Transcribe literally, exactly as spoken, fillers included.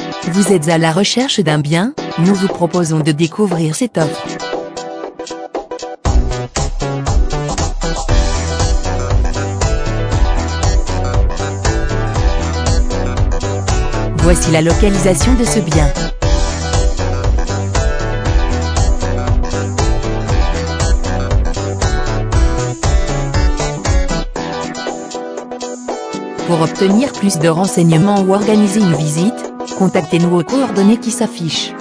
Vous êtes à la recherche d'un bien? Nous vous proposons de découvrir cette offre. Voici la localisation de ce bien. Pour obtenir plus de renseignements ou organiser une visite, contactez-nous aux coordonnées qui s'affichent.